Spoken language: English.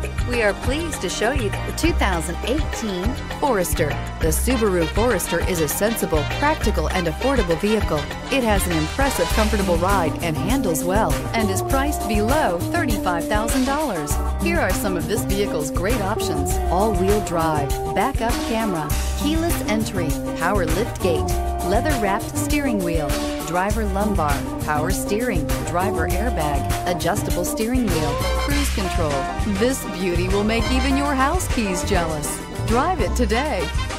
We are pleased to show you the 2018 Forester. The Subaru Forester is a sensible, practical, and affordable vehicle. It has an impressive, comfortable ride and handles well, and is priced below $35,000. Here are some of this vehicle's great options: all-wheel drive, backup camera, keyless entry, power lift gate, leather-wrapped steering wheel, driver lumbar, power steering, driver airbag, adjustable steering wheel, cruise control. This beauty will make even your house keys jealous. Drive it today.